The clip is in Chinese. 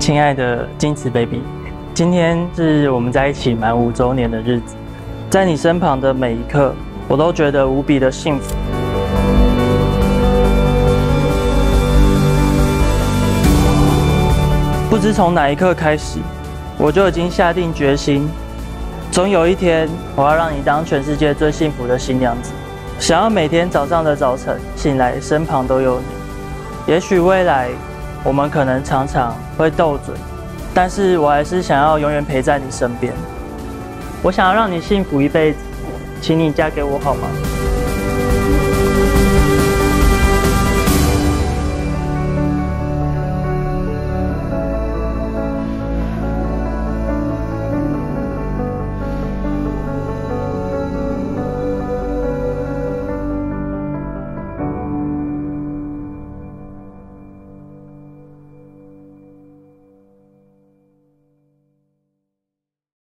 亲爱的金慈 baby， 今天是我们在一起满5周年的日子，在你身旁的每一刻，我都觉得无比的幸福。不知从哪一刻开始，我就已经下定决心，总有一天我要让你当全世界最幸福的新娘子。想要每天早上的早晨醒来，身旁都有你。也许未来我们可能常常会斗嘴，但是我还是想要永远陪在你身边。我想要让你幸福一辈子，请你嫁给我好吗？